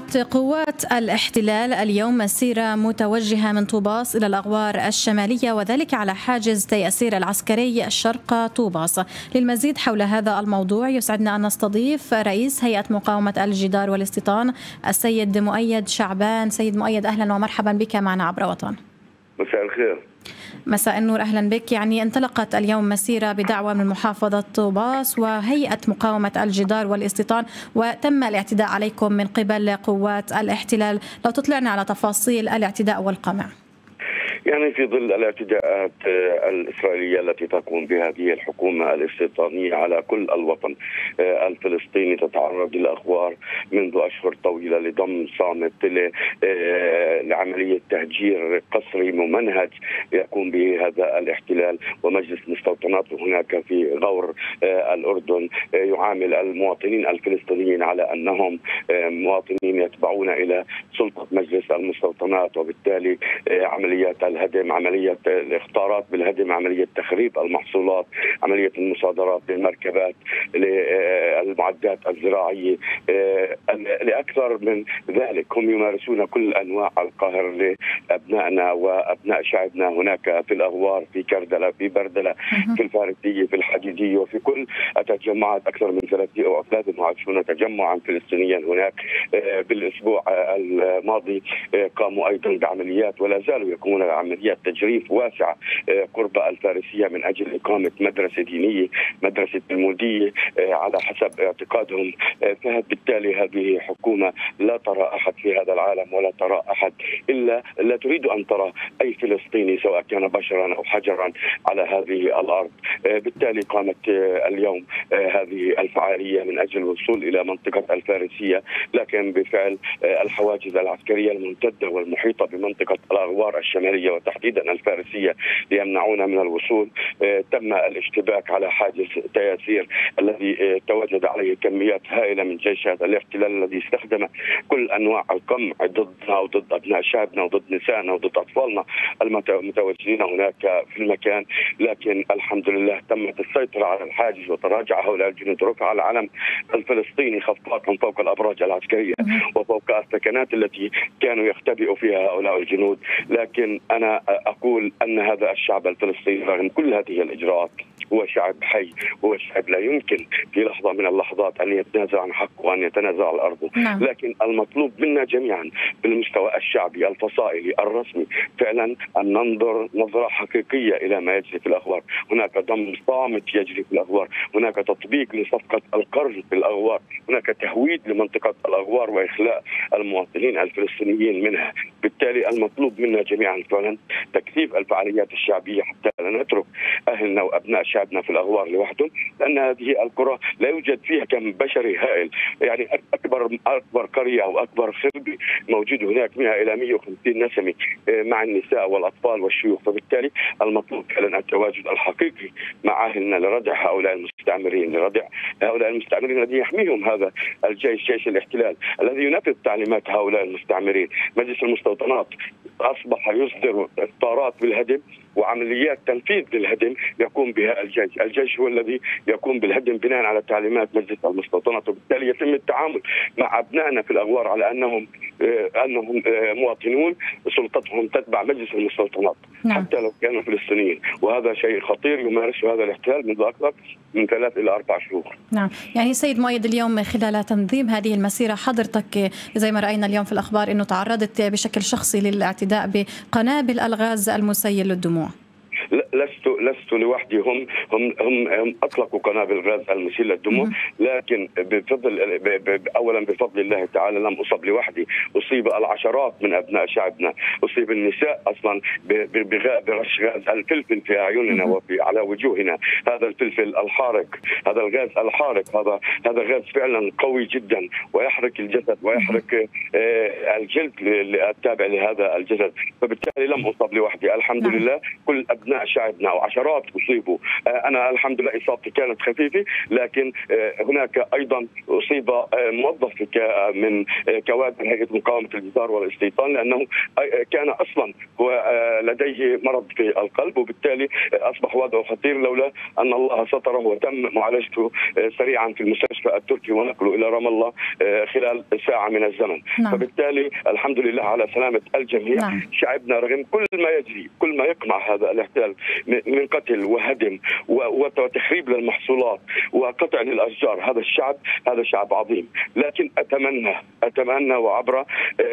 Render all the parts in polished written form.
أطلقت قوات الاحتلال اليوم مسيرة متوجهة من طوباس إلى الأغوار الشمالية، وذلك على حاجز تيسير العسكري شرق طوباس. للمزيد حول هذا الموضوع يسعدنا أن نستضيف رئيس هيئة مقاومة الجدار والاستيطان السيد مؤيد شعبان. سيد مؤيد، أهلا ومرحبا بك معنا عبر وطن. مساء الخير. مساء النور، أهلا بك. انطلقت اليوم مسيرة بدعوة من محافظة طوباس وهيئة مقاومة الجدار والاستيطان، وتم الاعتداء عليكم من قبل قوات الاحتلال. لو تطلعنا على تفاصيل الاعتداء والقمع. في ظل الاعتداءات الإسرائيلية التي تقوم بها هذه الحكومة الاستيطانية على كل الوطن الفلسطيني، تتعرض للأخبار منذ أشهر طويلة لضم صامت لعملية تهجير قسري ممنهج يقوم به هذا الاحتلال ومجلس مستوطناته هناك في غور الأردن، يعامل المواطنين الفلسطينيين على أنهم مواطنين يتبعون إلى سلطة مجلس المستوطنات، وبالتالي عمليات الهدم، عملية الاختارات بالهدم، عملية تخريب المحصولات، عملية المصادرات للمركبات، للمعدات الزراعية، لأكثر من ذلك. هم يمارسون كل أنواع القهر لأبنائنا وأبناء شعبنا هناك في الأغوار، في كردلة، في بردلة، في الفارسية، في الحديدية، وفي كل التجمعات. أكثر من 23 تجمعا فلسطينيا هناك. بالأسبوع الماضي قاموا أيضا بعمليات ولا زالوا يقومون بعمليات تجريف واسعة قرب الفارسية من أجل إقامة مدرسة دينية، مدرسة المودية على حسب اعتقادهم. فبالتالي هذه حكومة لا ترى أحد في هذا العالم ولا ترى أحد إلا لا تريد أن ترى أي فلسطيني سواء كان بشرا أو حجرا على هذه الأرض. بالتالي قامت اليوم هذه الفعالية من أجل الوصول إلى منطقة الفارسية، لكن بفعل الحواجز العسكرية الممتدة والمحيطة بمنطقة الأغوار الشمالية وتحديدا الفارسية ليمنعونا من الوصول، تم الاشتباك على حاجز تياسير الذي تواجد عليه كميات هائلة من جيش هذا الاحتلال الذي استخدم كل أنواع القمع ضدنا وضد أبناء شعبنا وضد نسائنا وضد أطفالنا المتواجدين هناك في المكان. لكن الحمد لله تمت السيطرة على الحاجز وتراجع هؤلاء الجنود، رفع العلم الفلسطيني خفاقا فوق الأبراج العسكرية وفوق السكنات التي كانوا يختبئوا فيها هؤلاء الجنود. لكن أنا أقول أن هذا الشعب الفلسطيني رغم كل هذه الإجراءات هو شعب حي، هو شعب لا يمكن في لحظة من اللحظات أن يتنازل عن حقه وأن يتنازل عن أرضه. لكن المطلوب منا جميعا بالمستوى الشعبي الفصائلي الرسمي فعلا أن ننظر نظرة حقيقية إلى ما يجري في الأغوار. هناك ضم صامت يجري في الأغوار، هناك تطبيق لصفقة القرن في الأغوار، هناك تهويد لمنطقة الأغوار وإخلاء المواطنين الفلسطينيين منها. بالتالي المطلوب منا جميعا فعلا تكثيف الفعاليات الشعبية حتى لا نترك أهلنا وأبناء شعبنا في الأغوار لوحدهم، لأن هذه القرى لا يوجد فيها كم بشري هائل. أكبر قرية أو أكبر خربة موجود هناك 100 إلى 150 نسمة مع النساء والأطفال والشيوخ. فبالتالي المطلوب فعلا التواجد الحقيقي مع أهلنا لردع هؤلاء المستعمرين، لردع هؤلاء المستعمرين الذي يحميهم هذا الجيش، جيش الاحتلال الذي ينفذ تعليمات هؤلاء المستعمرين. مجلس المستوطنات أصبح يصدر إصدارات بالهدم وعمليات تنفيذ للهدم يقوم بها الجيش. الجيش هو الذي يقوم بالهدم بناء على تعليمات مجلس المستوطنات، وبالتالي يتم التعامل مع أبنائنا في الأغوار على أنهم مواطنون سلطتهم تتبع مجلس المستوطنات حتى لو كانوا فلسطينيين، وهذا شيء خطير يمارسه هذا الاحتلال منذ أكثر من 3 إلى 4 شهور. نعم، سيد مؤيد، اليوم خلال تنظيم هذه المسيرة حضرتك زي ما رأينا اليوم في الأخبار أنه تعرضت بشكل شخصي للاعتداء بقنابل الغاز المسيل للدموع. لست لوحدي، هم اطلقوا قنابل غاز المسيل للدموع، لكن اولا بفضل الله تعالى لم اصب لوحدي، اصيب العشرات من ابناء شعبنا، اصيب النساء اصلا برش غاز الفلفل في اعيننا وفي على وجوهنا. هذا الفلفل الحارق، هذا الغاز الحارق، هذا غاز فعلا قوي جدا ويحرق الجسد ويحرق الجلد التابع لهذا الجسد. فبالتالي لم اصب لوحدي، الحمد لله كل ابناء شعب شعبنا او عشرات اصيبوا. انا الحمد لله اصابتي كانت خفيفه، لكن هناك ايضا اصيب موظف من كوادر هيئه مقاومه الجزار والاستيطان، لانه كان اصلا هو لديه مرض في القلب، وبالتالي اصبح وضعه خطير لولا ان الله ستره وتم معالجته سريعا في المستشفى التركي ونقله الى رام الله خلال ساعه من الزمن. فبالتالي الحمد لله على سلامه الجميع. شعبنا رغم كل ما يجري، كل ما يقمع هذا الاحتلال من قتل وهدم وتخريب للمحصولات وقطع للاشجار، هذا شعب عظيم. لكن اتمنى وعبر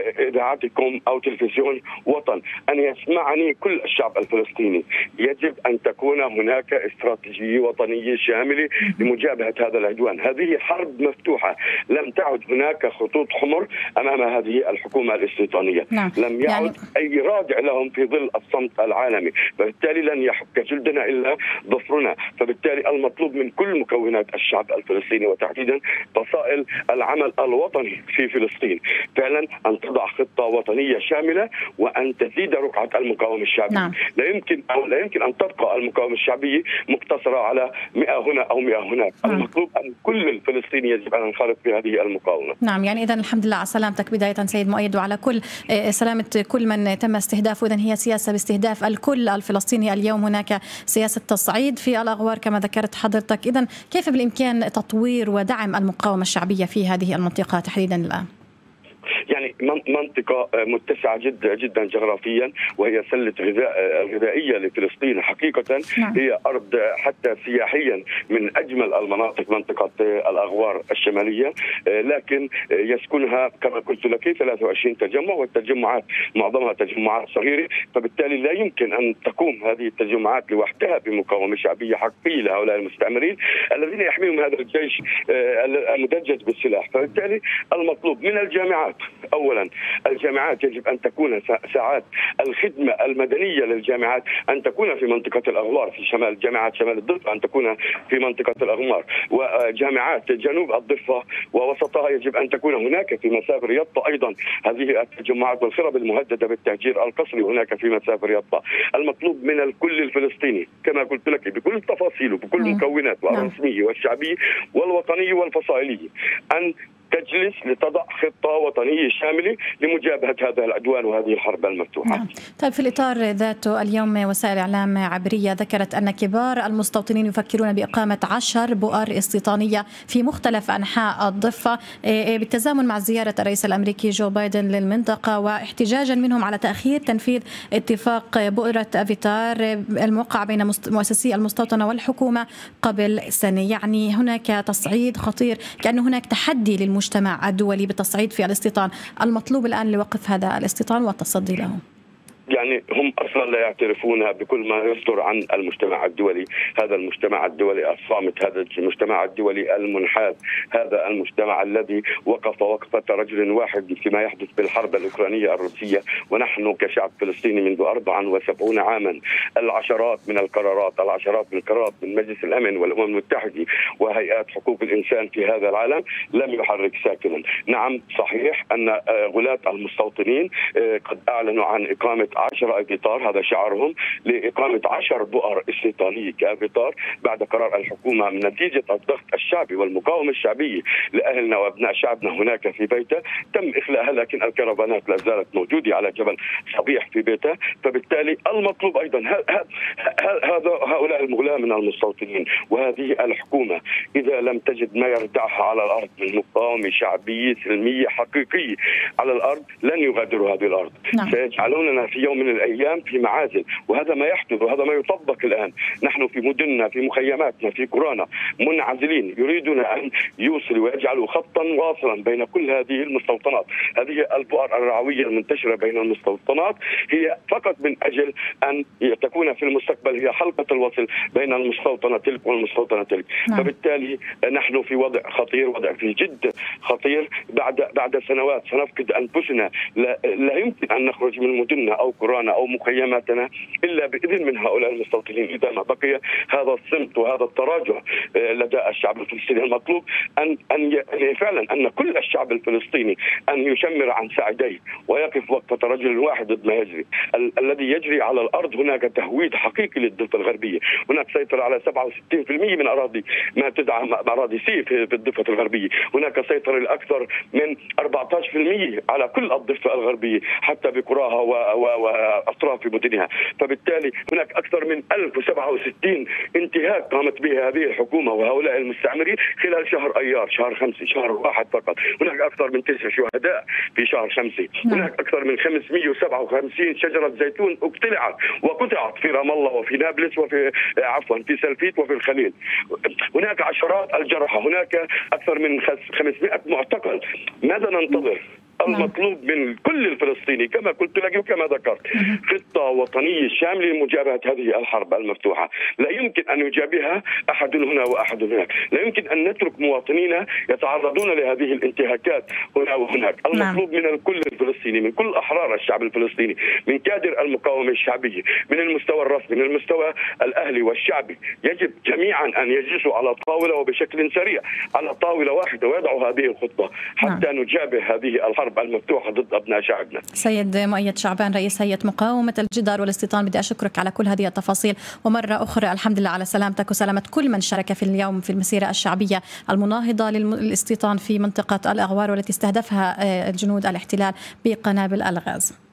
اذاعتكم او تلفزيون وطن ان يسمعني كل الشعب الفلسطيني. يجب ان تكون هناك استراتيجيه وطنيه شامله لمجابهه هذا العدوان. هذه حرب مفتوحه، لم تعد هناك خطوط حمر امام هذه الحكومه الاستيطانيه. لم يعد اي رادع لهم في ظل الصمت العالمي، فبالتالي لن يحك جلدنا الا ظفرنا. فبالتالي المطلوب من كل مكونات الشعب الفلسطيني وتحديدا فصائل العمل الوطني في فلسطين فعلا ان تضع خطه وطنيه شامله وان تزيد رقعه المقاومه الشعبيه. لا يمكن ان تبقى المقاومه الشعبيه مقتصره على 100 هنا او 100 هناك. المطلوب ان كل الفلسطيني يجب ان ينخرط في هذه المقاومه. يعني اذا الحمد لله على سلامتك بدايه سيد مؤيد، وعلى كل سلامه كل من تم استهدافه. اذا هي سياسه باستهداف الكل الفلسطيني. اليوم هناك سياسه تصعيد في الاغوار كما ذكرت حضرتك. اذا كيف بالامكان تطوير ودعم المقاومه الشعبيه في هذه المنطقه تحديدا الان؟ يعني منطقة متسعة جدا جغرافيا، وهي سلة غذائية لفلسطين حقيقة. هي أرض حتى سياحيا من أجمل المناطق، منطقة الأغوار الشمالية، لكن يسكنها كما قلت لك 23 تجمع، والتجمعات معظمها تجمعات صغيرة، فبالتالي لا يمكن أن تقوم هذه التجمعات لوحدها بمقاومة شعبية حقيقية لهؤلاء المستعمرين الذين يحميهم هذا الجيش المدجج بالسلاح. فبالتالي المطلوب من الجامعات، اولا الجامعات يجب ان تكون ساعات الخدمه المدنيه للجامعات ان تكون في منطقه الاغوار في شمال، جامعات شمال الضفه ان تكون في منطقه الاغوار، وجامعات جنوب الضفه ووسطها يجب ان تكون هناك في مسافه رياضه. ايضا هذه التجمعات والخرب المهدده بالتهجير القسري هناك في مسافه رياضه. المطلوب من الكل الفلسطيني كما قلت لك بكل تفاصيله بكل مكوناته الرسميه والشعبيه والوطنيه والفصائليه ان تجلس لتضع خطة وطنية شاملة لمجابهة هذا العدوان وهذه الحرب المفتوحة. طيب في الإطار ذاته اليوم وسائل إعلام عبرية ذكرت أن كبار المستوطنين يفكرون بإقامة 10 بؤر استيطانية في مختلف أنحاء الضفة بالتزامن مع زيارة الرئيس الأمريكي جو بايدن للمنطقة، واحتجاجا منهم على تأخير تنفيذ اتفاق بؤرة أفيتار الموقع بين مؤسسي المستوطنة والحكومة قبل سنة. يعني هناك تصعيد خطير، كأن هناك تحدي للمجتمع الدولي بالتصعيد في الاستيطان. المطلوب الآن لوقف هذا الاستيطان والتصدي له. يعني هم اصلا لا يعترفون بكل ما يصدر عن المجتمع الدولي، هذا المجتمع الدولي الصامت، هذا المجتمع الدولي المنحاز، هذا المجتمع الذي وقف وقفة رجل واحد فيما يحدث بالحرب الأوكرانية الروسية. ونحن كشعب فلسطيني منذ 74 عاما العشرات من القرارات من مجلس الأمن والأمم المتحدة وهيئات حقوق الإنسان في هذا العالم لم يحرك ساكنا. نعم صحيح أن غلاة المستوطنين قد أعلنوا عن إقامة 10 أفيتار، هذا شعارهم، لإقامة 10 بؤر استيطانية كأفيتار بعد قرار الحكومة من نتيجة الضغط الشعبي والمقاومة الشعبية لأهلنا وأبناء شعبنا هناك في بيته. تم إخلاءها، لكن الكرفانات لا زالت موجودة على جبل صبيح في بيته. فبالتالي المطلوب أيضا هؤلاء الغلاة من المستوطنين وهذه الحكومة إذا لم تجد ما يردعها على الأرض من مقاومة شعبية سلمية حقيقية على الأرض لن يغادروا هذه الأرض. سيجعلوننا في يوم من الأيام في معازل، وهذا ما يحدث وهذا ما يطبق الآن. نحن في مدننا في مخيماتنا في قرانا منعزلين، يريدون أن يوصلوا ويجعلوا خطا واصلا بين كل هذه المستوطنات. هذه البؤر الرعوية المنتشرة بين المستوطنات هي فقط من أجل أن تكون في المستقبل هي حلقة الوصل بين المستوطنة تلك والمستوطنة تلك. فبالتالي نحن في وضع خطير، وضع في جد خطير. بعد سنوات سنفقد أنفسنا، لا يمكن أن نخرج من مدننا أو قرانا قرانا أو مخيماتنا إلا بإذن من هؤلاء المستوطنين. إذا ما بقي هذا الصمت وهذا التراجع لدى الشعب الفلسطيني، المطلوب أن فعلا أن كل الشعب الفلسطيني أن يشمر عن ساعديه ويقف وقفة رجل واحد ضد ما يجري. الذي يجري على الأرض هناك تهويد حقيقي للضفة الغربية، هناك سيطرة على 67% من أراضي ما تدعى أراضي سي في الضفة الغربية، هناك سيطرة لأكثر من 14% على كل الضفة الغربية حتى بقراها وأطراف مدنها. فبالتالي هناك أكثر من 1067 انتهاك قامت به هذه الحكومة وهؤلاء المستعمرين خلال شهر أيار، شهر 5، شهر واحد فقط. هناك أكثر من 9 شهداء في شهر 5. هناك أكثر من 557 شجرة زيتون اقتلعت وقطعت في رام الله وفي نابلس وفي في سلفيت وفي الخليل. هناك عشرات الجرحى، هناك أكثر من 500 معتقل. ماذا ننتظر؟ المطلوب من كل الفلسطيني كما قلت لك وكما ذكرت خطة وطنية شاملة لمجابهة هذه الحرب المفتوحة. لا يمكن أن يجابهها أحد هنا وأحد هناك، لا يمكن أن نترك مواطنينا يتعرضون لهذه الانتهاكات هنا وهناك. المطلوب من الكل الفلسطيني، من كل أحرار الشعب الفلسطيني، من كادر المقاومة الشعبية، من المستوى الرسمي، من المستوى الأهلي والشعبي، يجب جميعا أن يجلسوا على طاولة وبشكل سريع على طاولة واحدة ويضعوا هذه الخطة حتى نجابه هذه الحرب المفتوحة ضد أبناء شعبنا. سيد مؤيد شعبان رئيس هيئة مقاومة الجدار والاستيطان، بدي أشكرك على كل هذه التفاصيل، ومرة أخرى الحمد لله على سلامتك وسلامة كل من شارك في اليوم في المسيرة الشعبية المناهضة للاستيطان في منطقة الأغوار والتي استهدفها جنود الاحتلال بقنابل الغاز.